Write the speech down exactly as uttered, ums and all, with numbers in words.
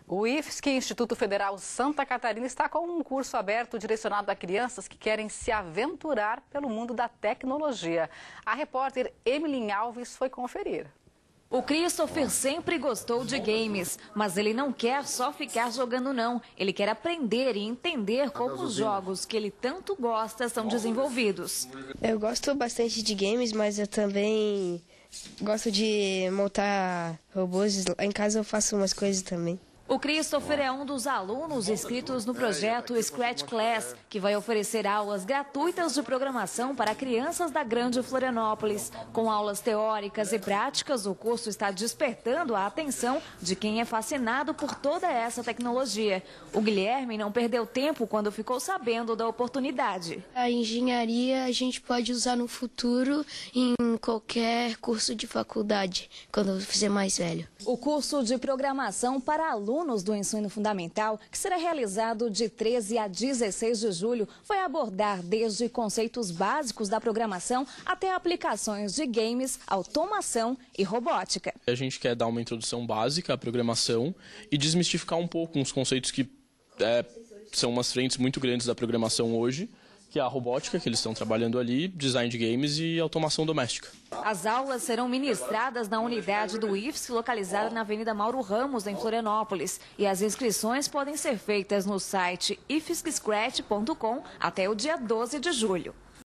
O I F S C, Instituto Federal Santa Catarina, está com um curso aberto direcionado a crianças que querem se aventurar pelo mundo da tecnologia. A repórter Emilin Alves foi conferir. O Christopher sempre gostou de games, mas ele não quer só ficar jogando não. Ele quer aprender e entender como os jogos que ele tanto gosta são desenvolvidos. Eu gosto bastante de games, mas eu também gosto de montar robôs. Em casa eu faço umas coisas também. O Christopher é um dos alunos inscritos no projeto Scratch Class, que vai oferecer aulas gratuitas de programação para crianças da Grande Florianópolis. Com aulas teóricas e práticas, o curso está despertando a atenção de quem é fascinado por toda essa tecnologia. O Guilherme não perdeu tempo quando ficou sabendo da oportunidade. A engenharia a gente pode usar no futuro em qualquer curso de faculdade, quando eu fizer mais velho. O curso de programação para alunos alunos do ensino fundamental, que será realizado de treze a dezesseis de julho, vai abordar desde conceitos básicos da programação até aplicações de games, automação e robótica. A gente quer dar uma introdução básica à programação e desmistificar um pouco uns conceitos que é, são umas frentes muito grandes da programação hoje, que é a robótica, que eles estão trabalhando ali, design de games e automação doméstica. As aulas serão ministradas na unidade do I F S C, localizada na Avenida Mauro Ramos, em Florianópolis. E as inscrições podem ser feitas no site i f s c scratch ponto com até o dia doze de julho.